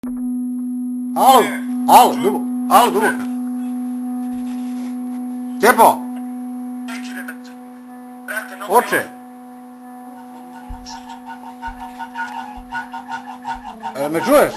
Alo, Duboko. Stjepo! Oče! Me čuješ?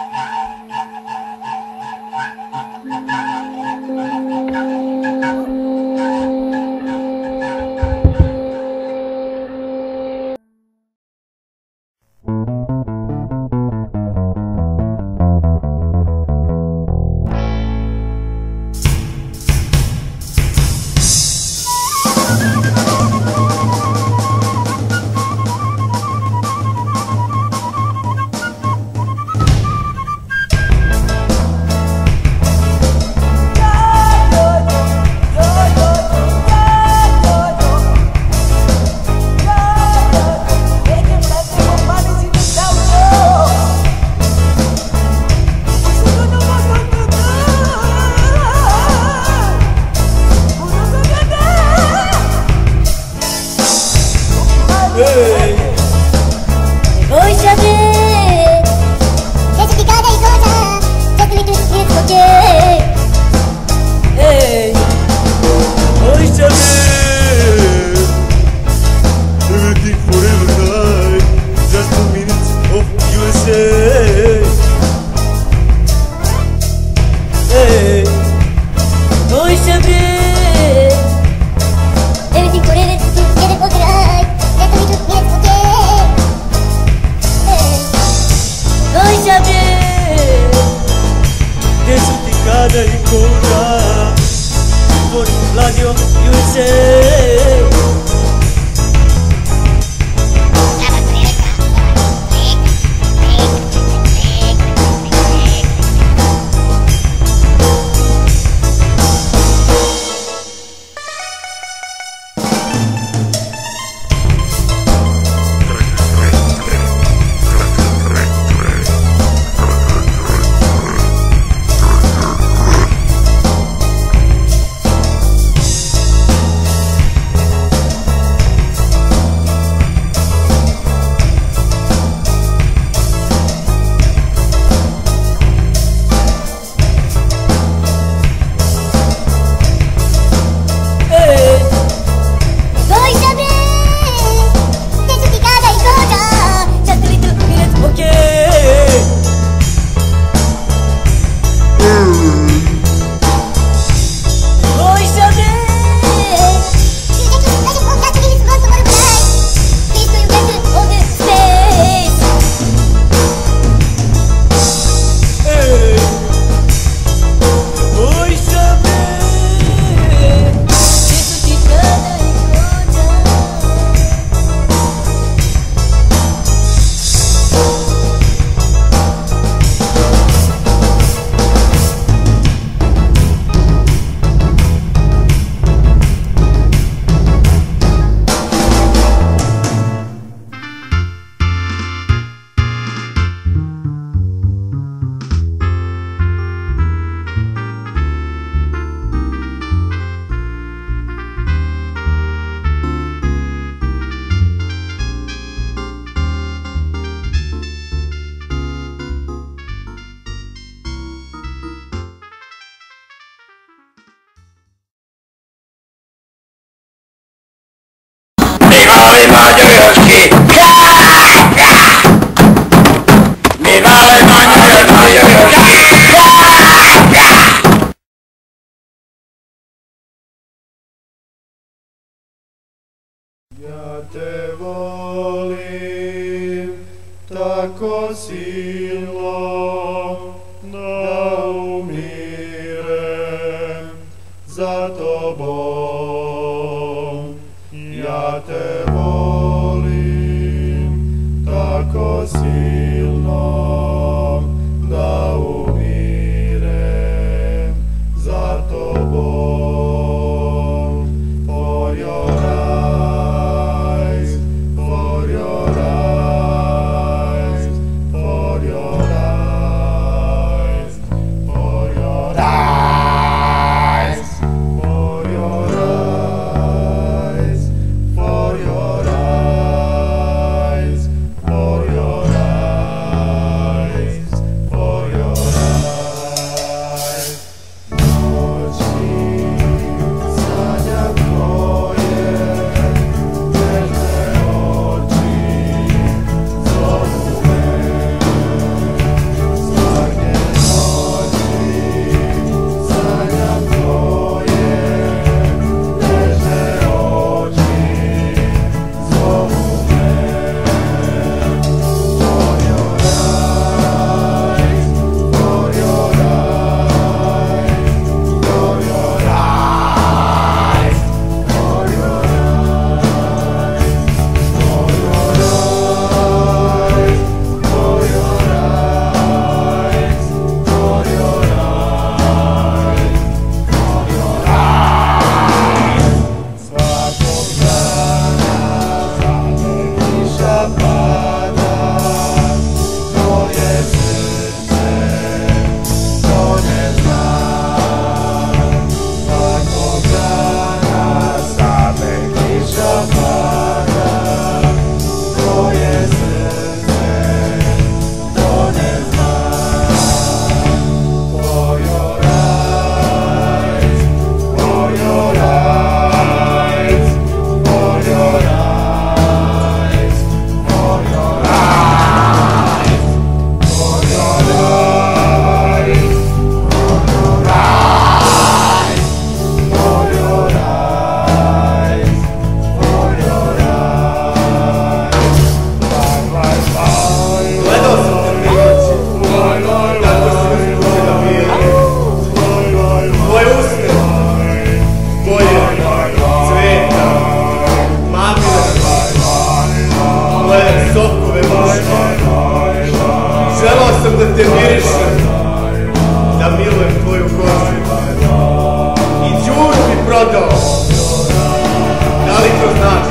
Ja te volim tako silno da umirem za tobom. Ja te volim tako silno da umirem za tobom. For your eyes, for your eyes, for your eyes, for your eyes, for your eyes, for your eyes, for your eyes. prodao? Da li to znaš?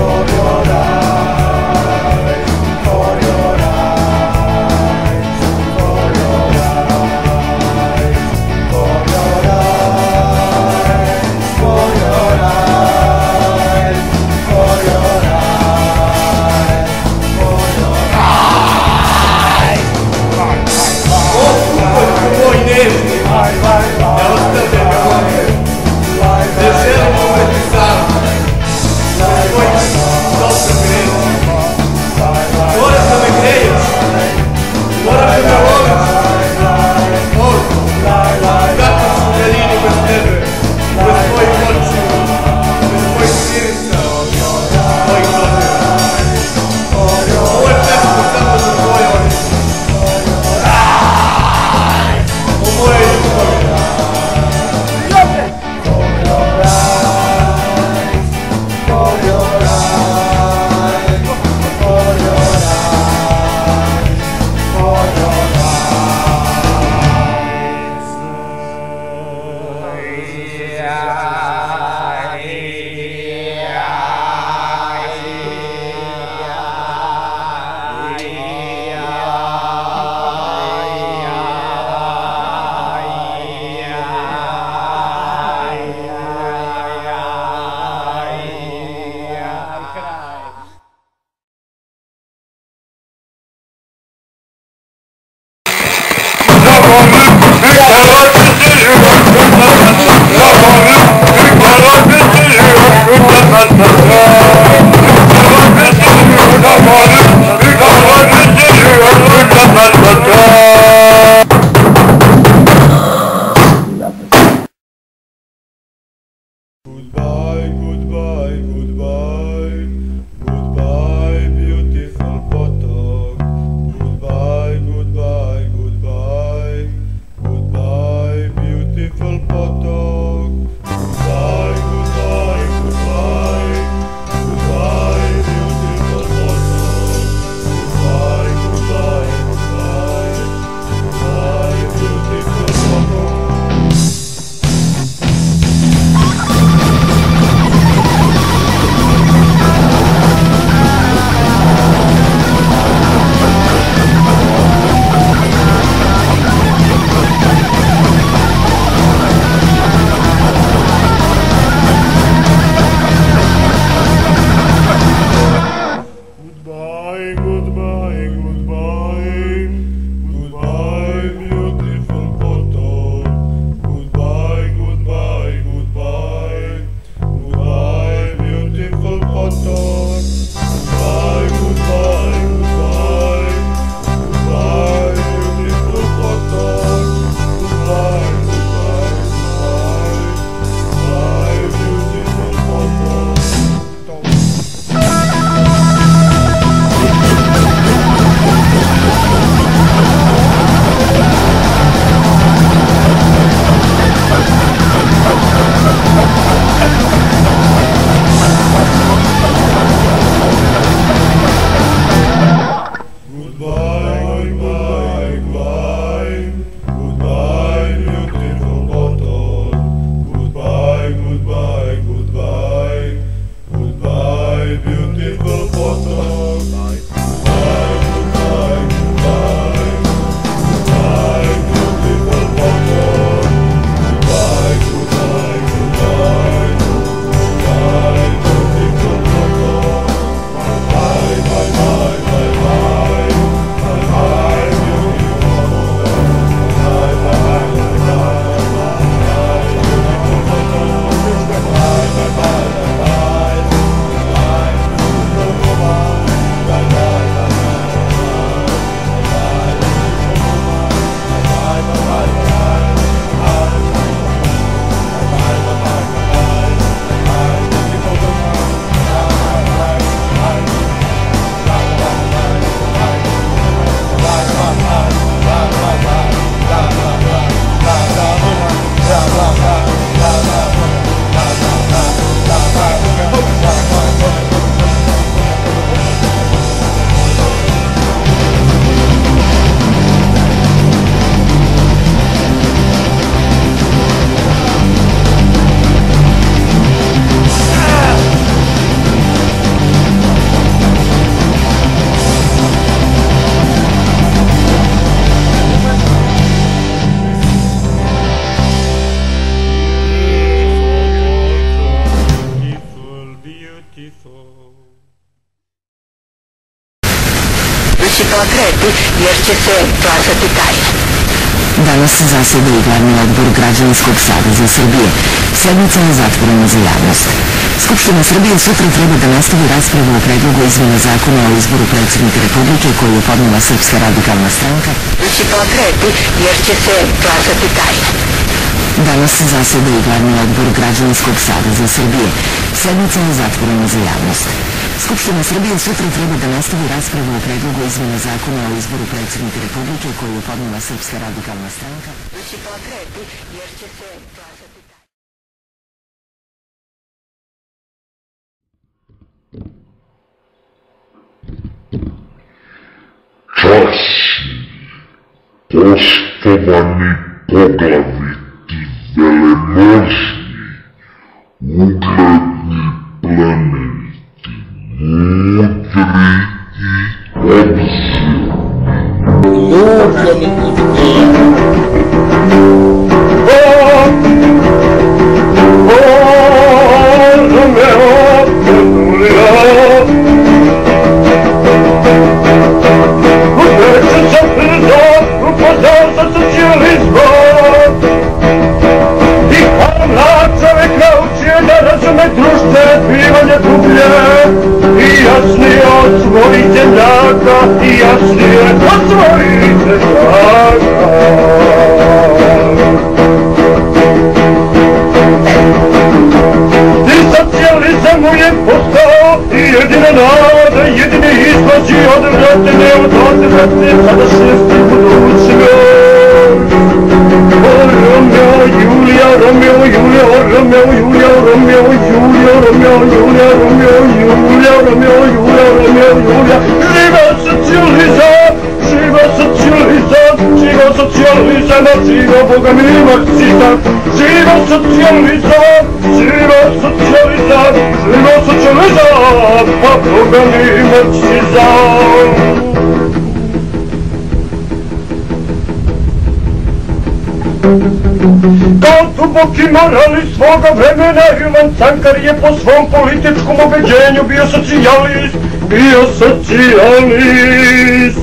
Goodbye, goodbye, goodbye, goodbye, beautiful potok. Goodbye, goodbye, goodbye, goodbye, beautiful potok. Goodbye, goodbye, goodbye, goodbye, beautiful potok. Goodbye, goodbye, goodbye, goodbye, beautiful potok. jer će se glasati tajno. Danas zaseda i glavni odbor Građanskog saveza Srbije. Sednica je zatvorena za javnost. Skupština Srbije sutra treba da nastavi raspravu o predlogu izmena zakona o izboru predsjednika Republike koju je podnela Srpska radikalna stranka. Biće potreti jer će se glasati tajno. Danas zaseda i glavni odbor Građanskog saveza Srbije. Sednica je zatvorena za javnost. Skupština Srbije sutra treba da nastavi raspravu o predlogu izmena zakona o izboru predsjednika Republike koju je podnela Srpska radikalna stranka. Biće potreti jer će se glasati tajno. Poštovani poglaviti velemoćni, ugledni plemeniti, mudri i obzirni. Dužo mi društve bivanje dublje i jasnije od svojih zemljaka i jasnije od svojih zemljaka. I socijalizam mu je postao i jedina nada, jedini izlazi od vratne, od odvratne sadašnjosti budućnosti. Romeo, Julia, Romeo, Julia, Romeo, Julia, Romeo, Julia, Romeo, Julia, Romeo, Julia, Romeo, Julia, Romeo, Julia. Živa socijalizam, živa socijalizam, živa socijalizam, živa Boga mi marksizam. Živa socijalizam, živa socijalizam, živa socijalizam, pa Boga mi marksizam. Kao duboki morali svoga vremena, Ivan Cankar je po svom političkom ubeđenju bio socijalist, bio socijalist.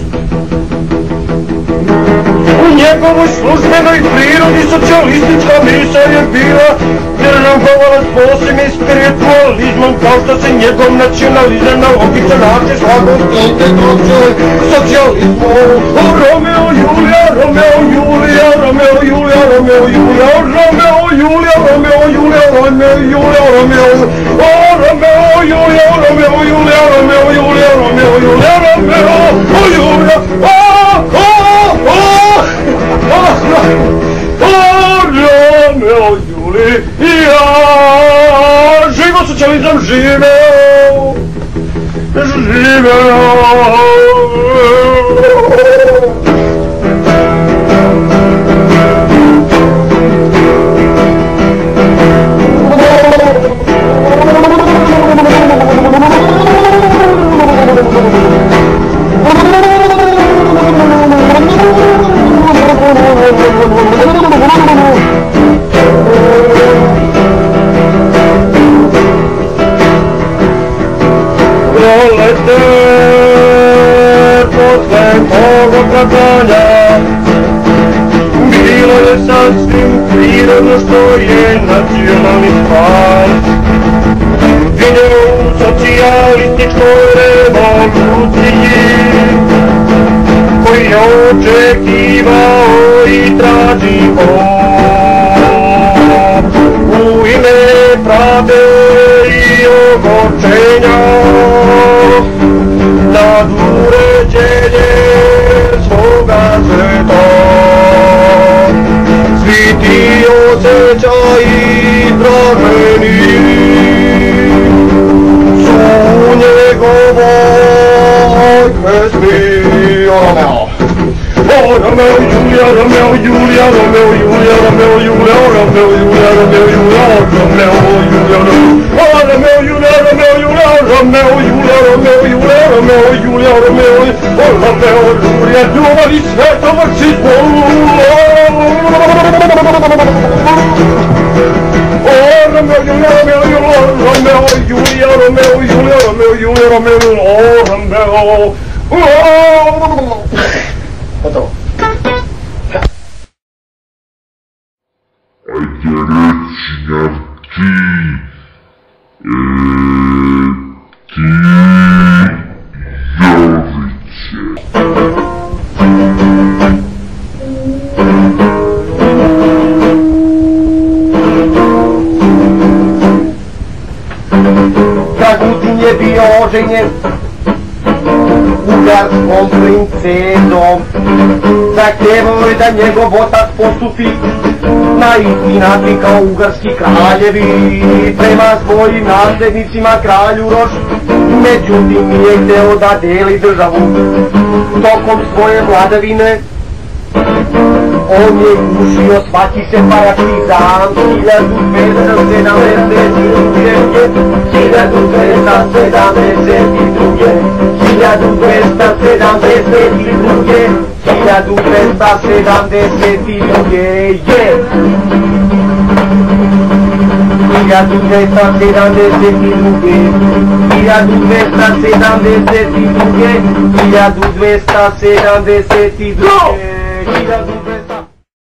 U njegovoj službenoj prirodi socijalistička misao je bila vjerovala s posebnim i spiritualizmom, kao što se njegov nacionalizam na logičan način svakog integracije socijalizmu. Romeo, Julija, Romeo, Julija, Romeo, Julija, Romeo, Julija, Romeo, Julija, Romeo, Julija, Romeo, Julija, Romeo, Romeo, Julija, Romeo, Julija, Romeo, Julija, Romeo, Julija, Romeo, Julija, Romeo, Julija, živo socijalizam, živeo, živeo. Bilo je sasvim prirodno što je nacionalni spas video u socijalističkoj revoluciji koji je očekivao i tražio u ime pravde i ogorčenja nad uređenje svoga sveta. Svi ti osjećaji traženi su u njegovoj pesmi. Romeo, Julia, Romeo, Julia, Romeo, Julia, Romeo, Julia, Romeo, Julia, Romeo, Julia, Romeo, Julia, Romeo, Julia, Romeo, Julia, Romeo, Julia, Romeo, Julia, Romeo, Julia, Romeo, Romeo, Julia, ljubav i sveta marksizmu. Romeo, Julia, Romeo, Julia, Romeo, Julia, Romeo, Julia, Romeo, Julia, Romeo, Romeo. Gotovo. Ajde reći Dragutin je bio oženjen ugarskom princezom. Zahtevao je da njegov otac postupi na isti način kao ugarski kraljevi prema svojim nasljednicima kralju Roš. Međutim nije hteo da deli državu. Tokom svoje vladavine on je gušio svaki separatizam. 1272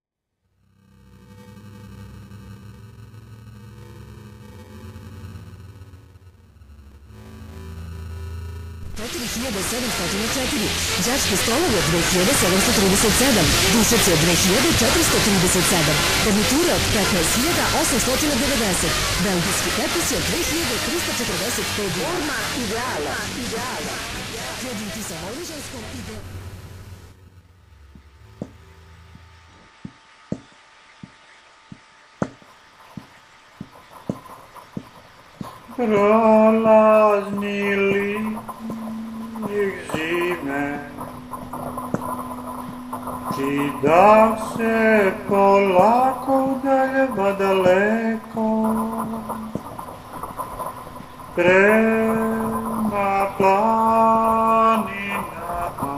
đački stolovi od 2737, dušeci od 2437, garniture od 15.890, belgijski tepisi od 2345. Forma ideala. Krediti sa Vojvođanskom idealom. Prolaznili ih zime, čida se polako udaljeva daleko prema planinama.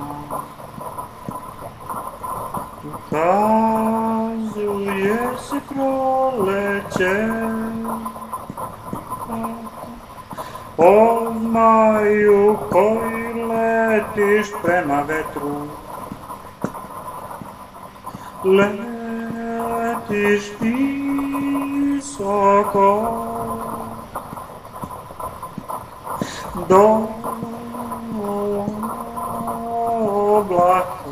Ukazuje se proleće, o zmaju koji letiš prema vetru, letiš visoko do oblaka,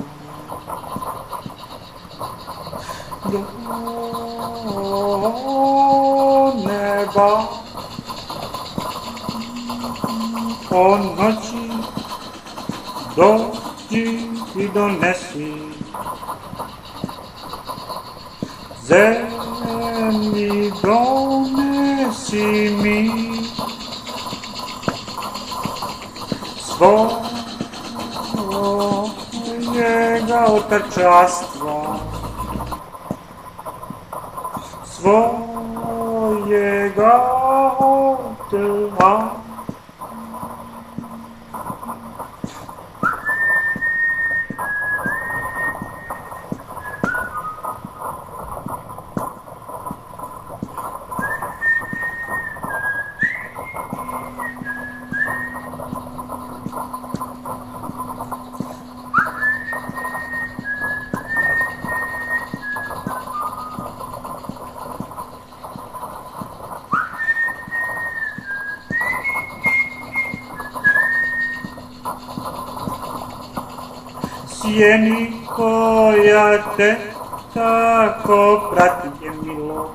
do neba. O noći dođi i donesi zemlji, donesi mi svojega otačastva, svojega otačastva. Sjeni koja te tako prati je milo,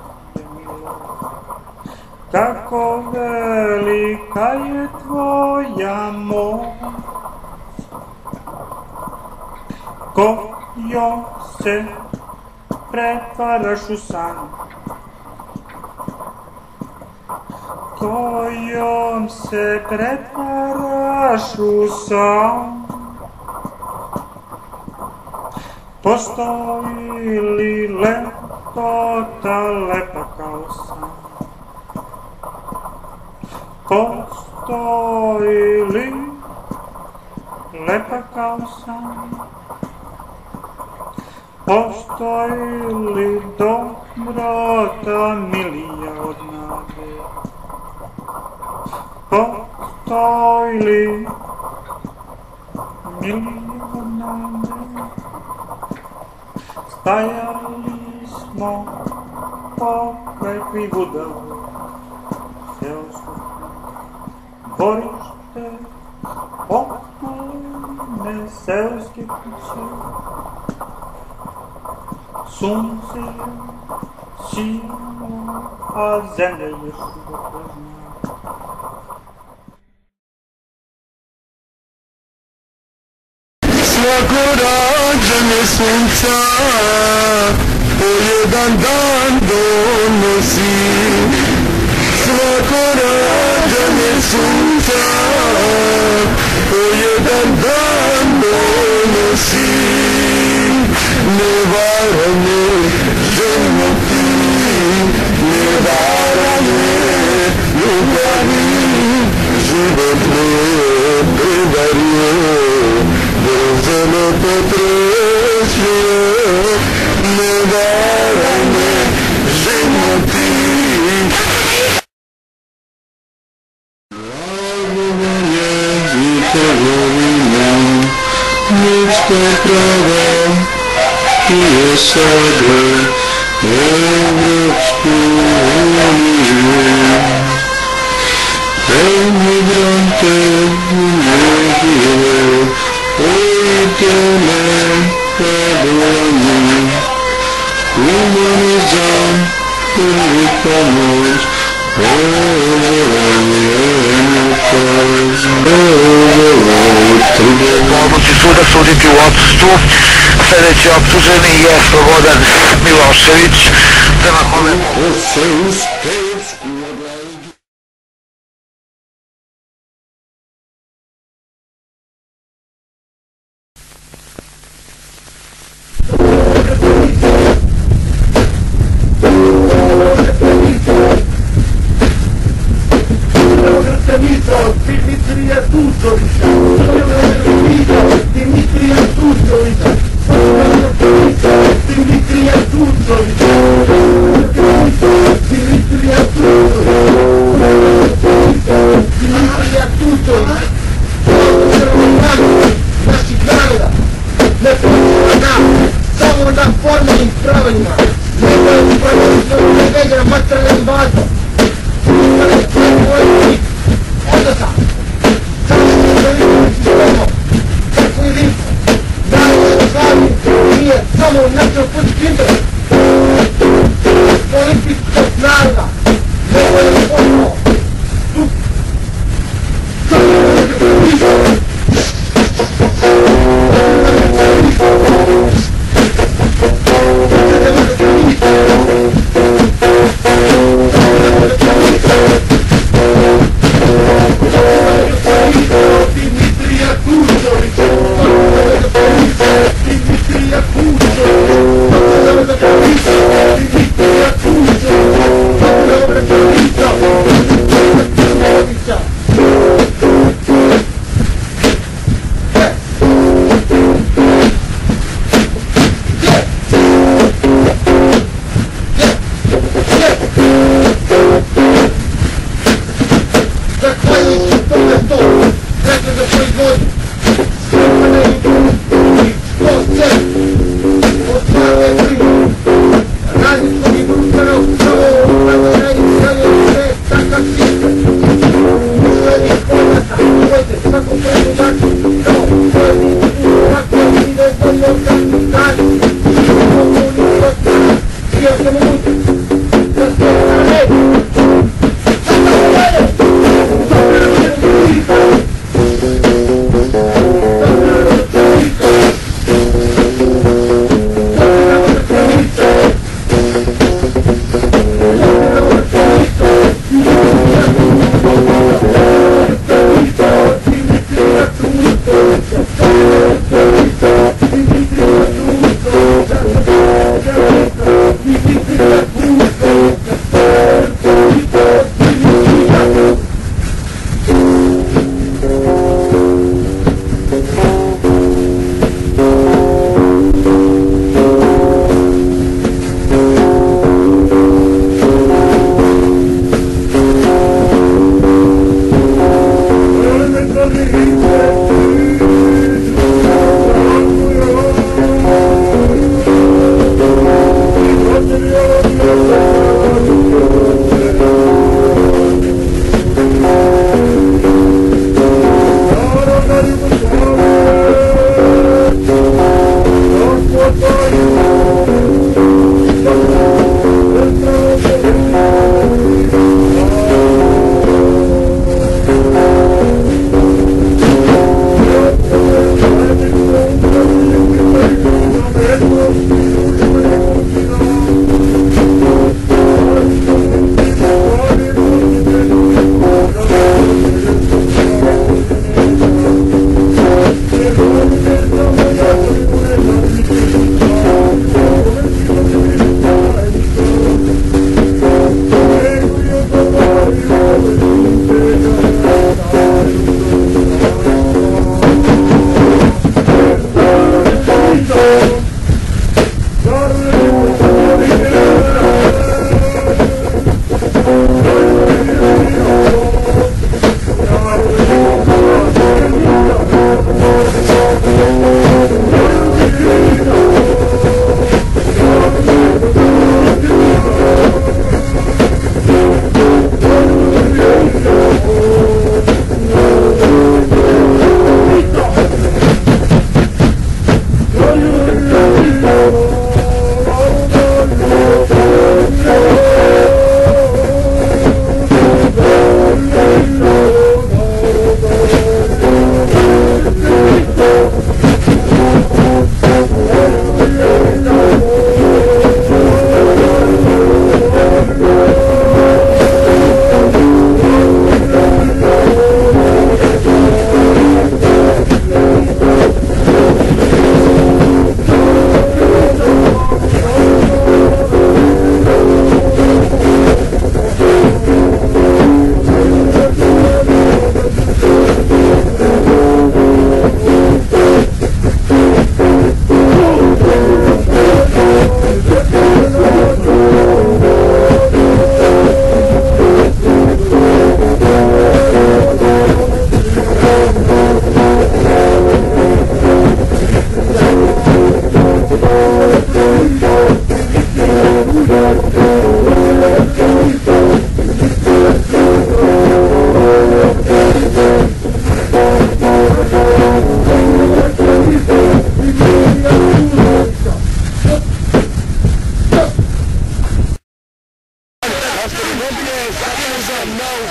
kako velika je tvoja moć, kojom se pretvaraš u san, kojom se pretvaraš u san. Postoji li lepota lepa kao san? Postoji li lepa kao san? Postoji li dobrota milija od nade? Postoji li milija od nade? Stajali smo pokraj Krivudala, seosko dvorište, potpune seoske kuće. Sunce je sijalo, a zemlja je širokozna. Svako rađanje sunca po jedan dan donosi. Svako rađanje sunca po jedan dan donosi. Ne varanje ženo ti, ne varanje ljubavi, život me prevario. Brzo potresuje, ne varaj me, ženo ti. Glavovanje i trgovina, ljudska prava i sada Evropsku uniju. Emigrante negdje, Ojtele pedoni, humanizam, prvi pomoć, Odluci suda suditi u odsustvu. Sljedeći optuženi je Slobodan Milošević, prema kome Dimitrija Tucovića, Dimitrija Tucovića, Dimitrija Tucovića, Dimitrija Tucovića, naših naroda, ne počela nam, samo na formalnim pravilima, ne pravimo negra materijalnim bazom, onda sam, samo što da vidimo sistemom, kako je lipo, naravno slavni nije samo nacionalpolitički interes, političkog naroda, nego je posao, tu, kako je lipo,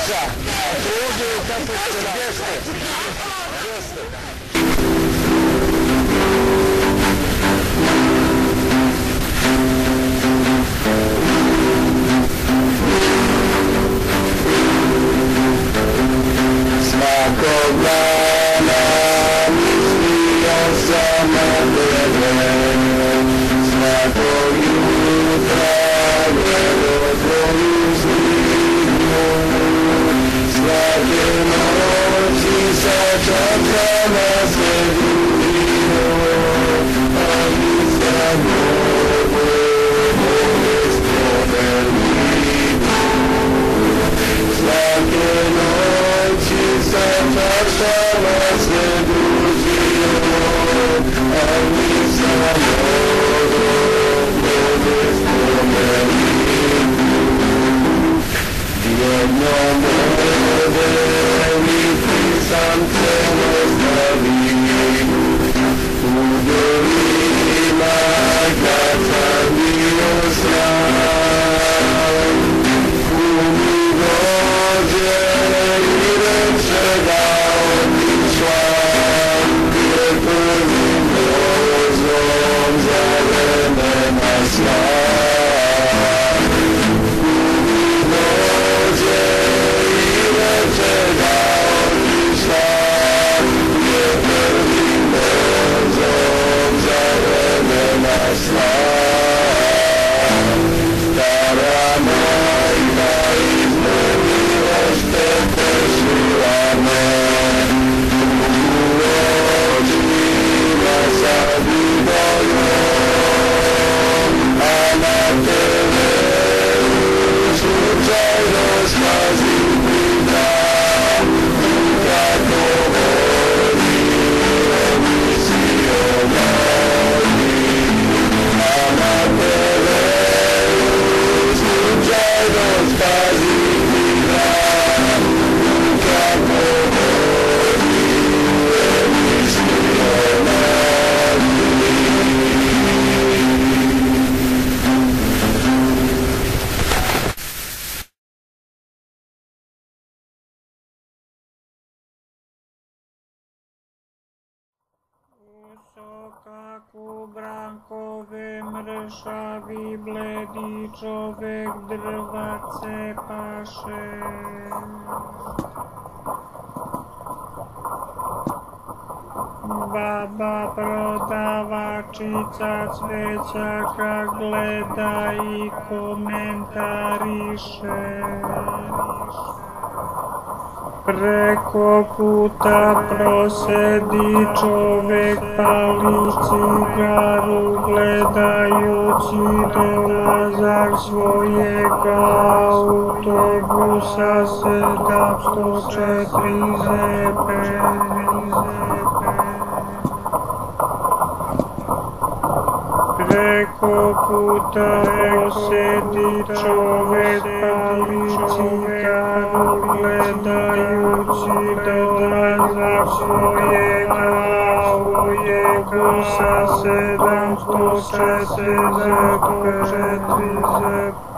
Luisa, ovdje kako se gdje svakog dana mislio sam na tebe, svakog jutra gledao tvoju sliku, svake noći sačekam na sve družinu, a nisam mogu bolest pobedniku. Svake noći sačekam na sve družinu, a nisam mogu bolest pobedniku. Jedno nedeljiti sam te ostavio u dolima kad sam bio sam. Umi dođe i reče da otišla, jer prvim vozom za vremena sva. Stara majka izmrvila štepešila me, u očima sad i bojom, a na tebe slučajno spazim pitam, kako voli emisio moj. A na tebe slučajno spazim pitam, kako voli emisio moj. Kako brankove mršavi bledi čovek drva cepaše. Baba prodavačica cvećaka gleda i komentariše. Preko puta prosedi čovek, pali cigaru gledajući dolazak svojeg autobusa 704 ZP. Preko puta prosedi čovek, pali cigaru gledajući dolazak svojeg autobusa 704 ZP.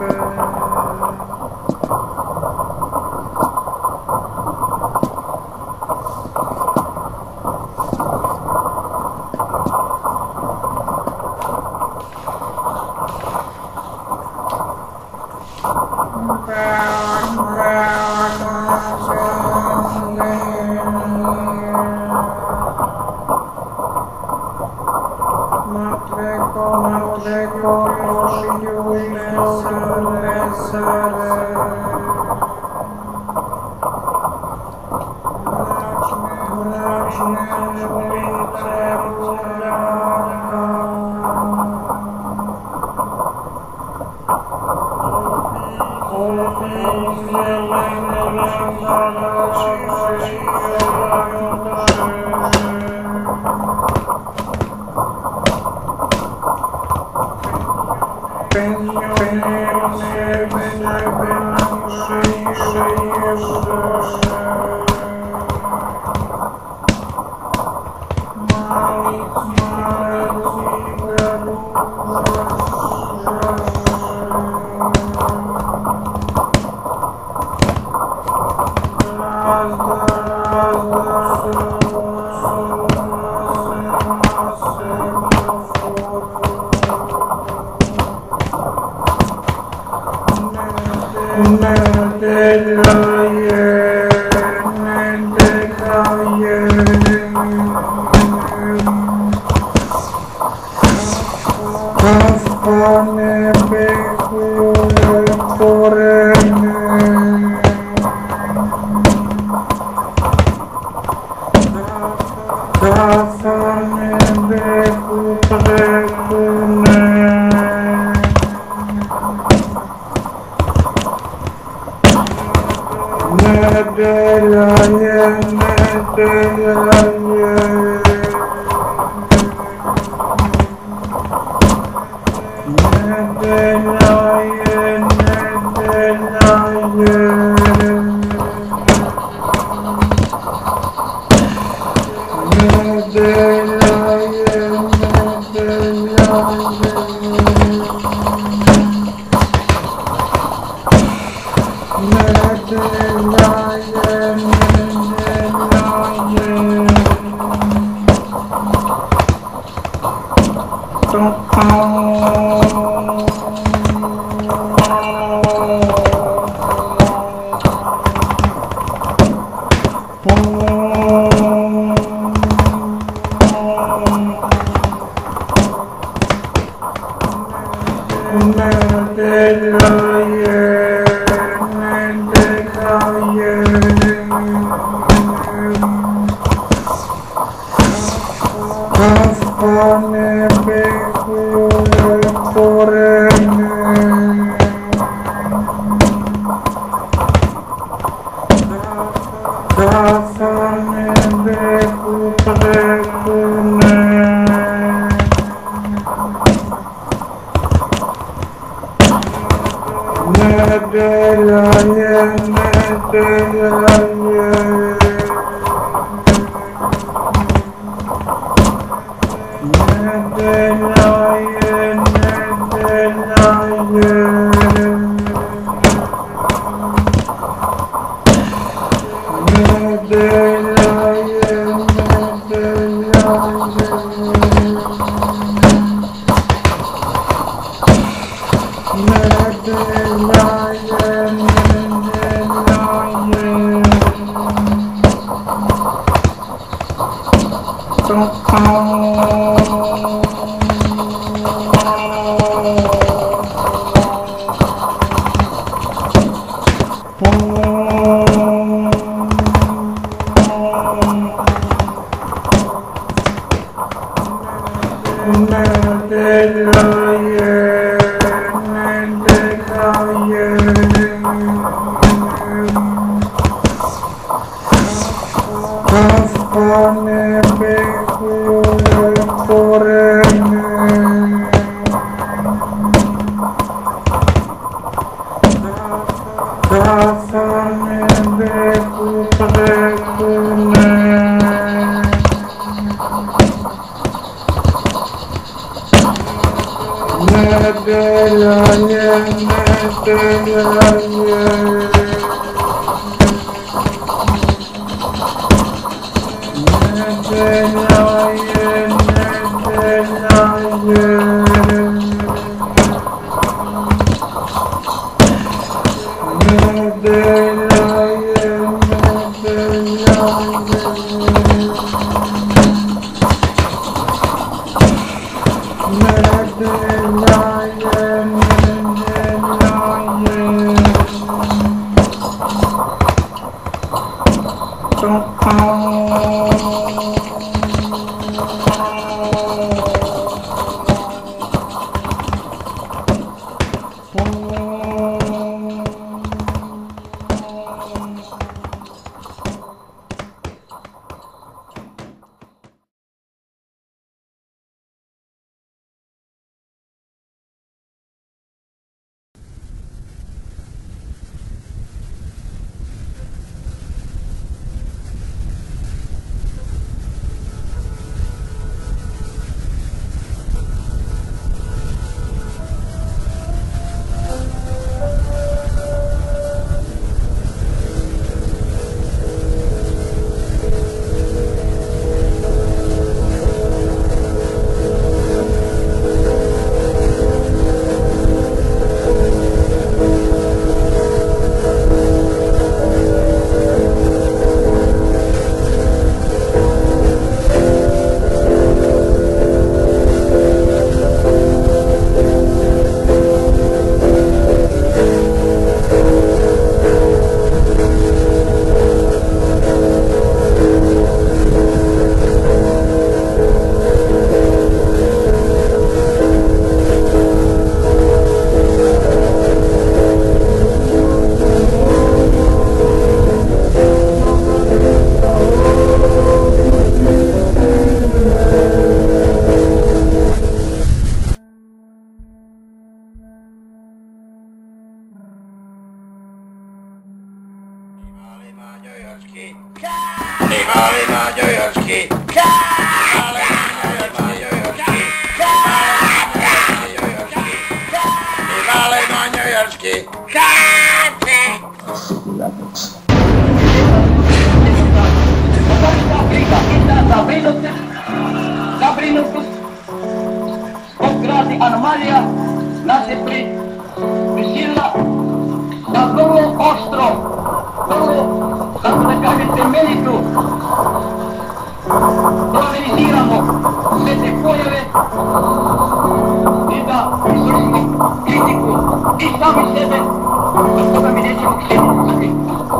Kafane beku prekune Nedelaye Zabrinutost zbog raznih anomalija nas je prisilila da vrlo oštro, vrlo, kako da kažem, temeljitu proanaliziramo sve te pojave i da izvršimo kritiku i sami sebe, od toga mi nećemo htjeti.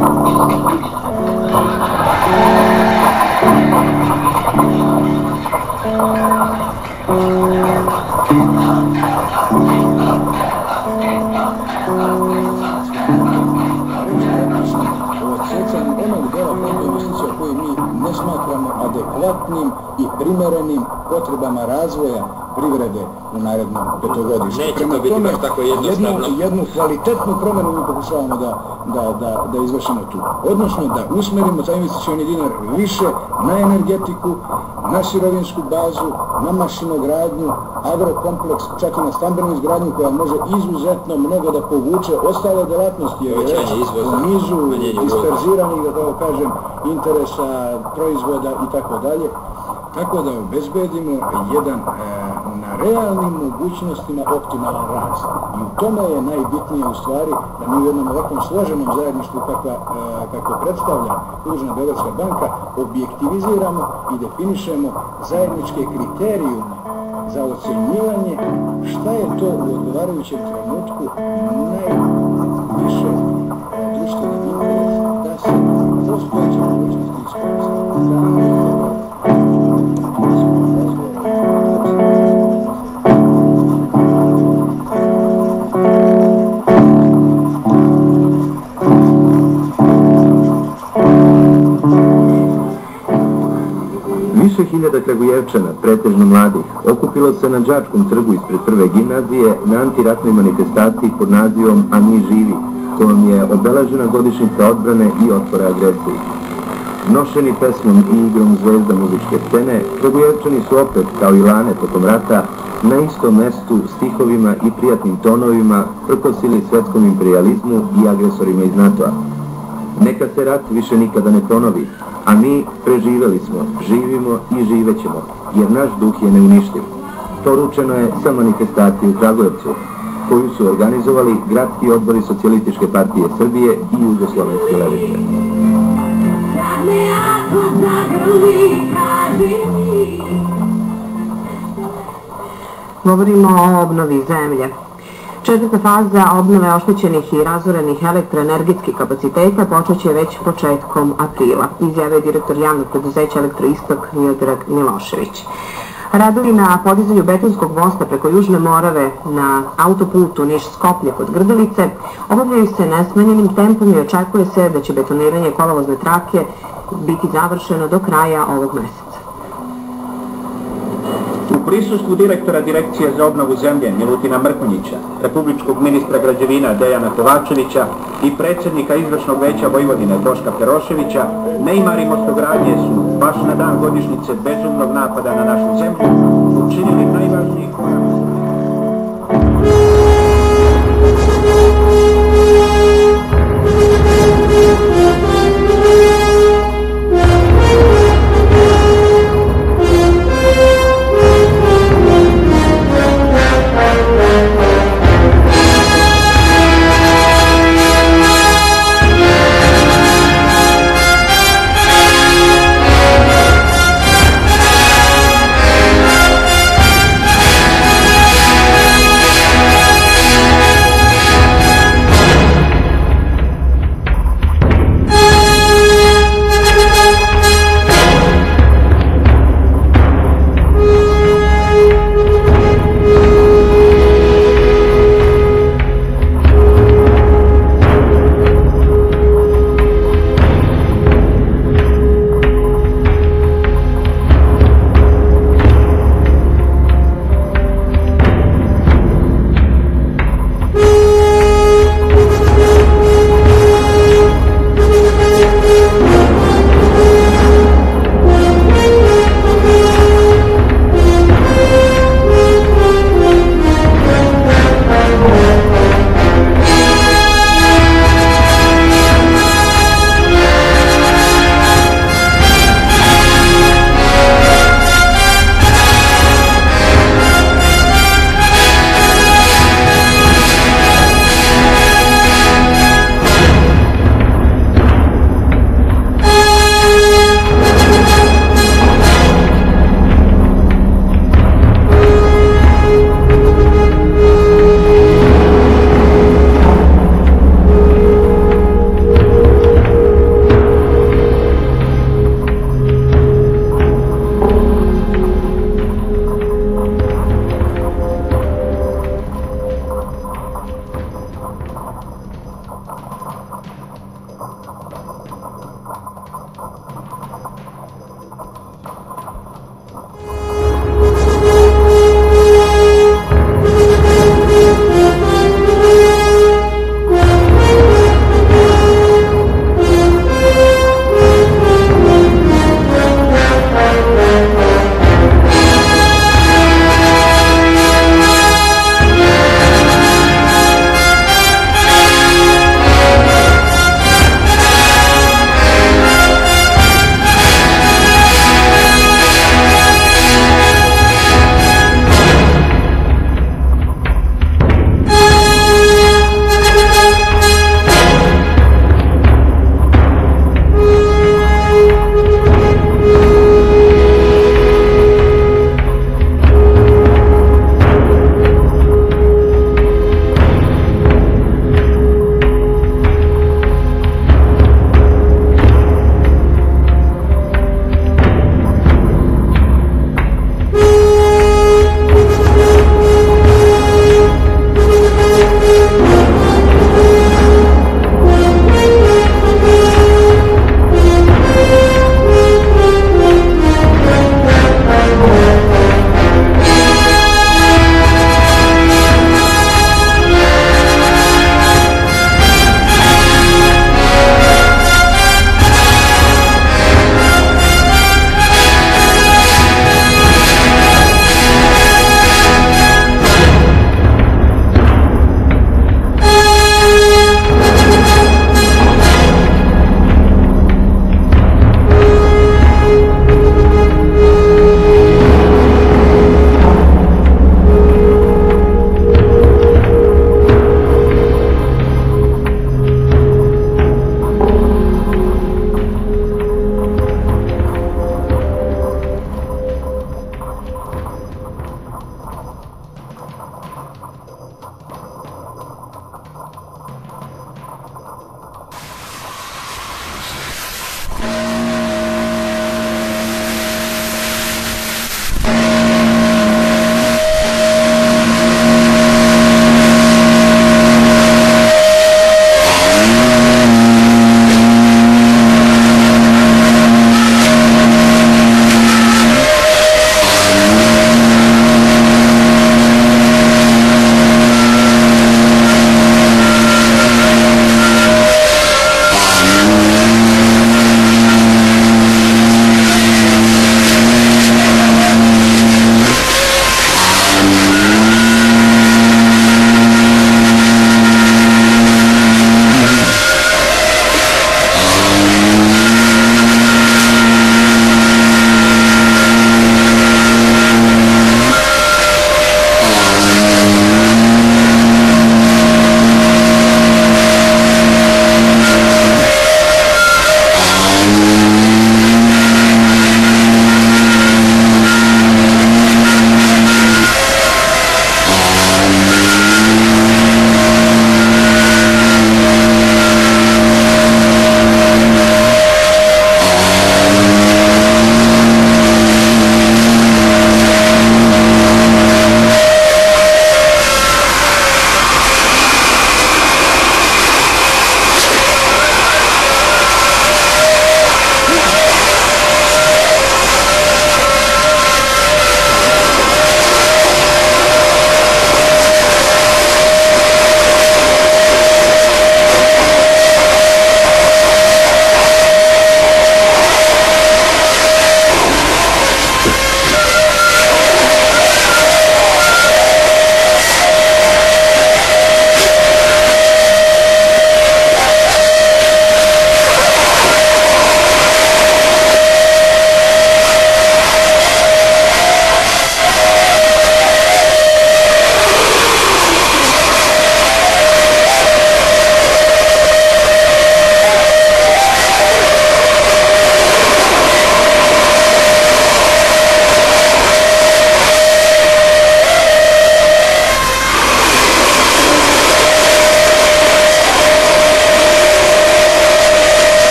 Onog dela fonda investicija koje mi ne smatramo adekvatnim i primerenim potrebama razvoja privrede u narednom petogodištu. Neće to biti baš tako jednostavno. Jednu kvalitetnu promjenu mi pokušavamo da izvršimo tu. Odnosno da usmerimo taj investicioni dinar više na energetiku, na sirovinsku bazu, na mašinogradnju, agrokompleks, čak i na stambenu izgradnju koja može izuzetno mnogo da povuče ostale delatnosti, jer je u nizu disperziranih, da tako kažem, interesa, proizvoda i tako dalje. Tako da obezbedimo jedan na realnim mogućnostima optimalan rast. I u tome je najbitnije u stvari da mi u jednom ovakvom složenom zajedništvu kako predstavlja Južna Beogradska banka objektiviziramo i definišemo zajedničke kriterijume za ocenjivanje šta je to u odgovarajućem trenutku najviše društveni interes da se postojeće mogućnosti iskoriste. Više hiljada Kragujevčana, pretežno mladih, okupilo se na Đačkom trgu ispred prve gimnazije na antiratnoj manifestaciji pod nazivom A mi živi, kojom je obeležena godišnjica odbrane i otpora agresiji. Nošeni pesmom i igrom zvezda muzičke scene, Kragujevčani su opet, kao i lane tokom rata, na istom mestu, stihovima i prijatnim tonovima prkosili svetskom imperializmu i agresorima iz NATO-a. Neka se rat više nikada ne ponovi, a mi preživeli smo, živimo i živećemo, jer naš duh je neuništiv. Poručeno je sa manifestacije u Kragujevcu, koju su organizovali gradski odbori Socijalističke partije Srbije i Jugoslovenske levice. Govorimo o obnovi zemlje. Četvrta faza obnove oštećenih i razorenih elektroenergetskih kapaciteta počet će već početkom aprila, izjavio direktor javnog preduzeća Elektroistok Miodrag Milošević. Radovi na podizanju betonskog mosta preko Južne Morave na autoputu Niš-Skoplje kod Grdelice obavljaju se nesmanjenim tempom i očekuje se da će betoniranje kolovozne trake biti završeno do kraja ovog meseca. U prisustvu direktora Direkcije za obnovu zemlje Milutina Mrkonjića, republičkog ministra građevina Dejana Kovačevića i predsjednika izvršnog veća Vojvodine Boška Peroševića, neimari mostogradnje su, baš na dan godišnjice bezumnog napada na našu zemlju, učinili najvažniji korak.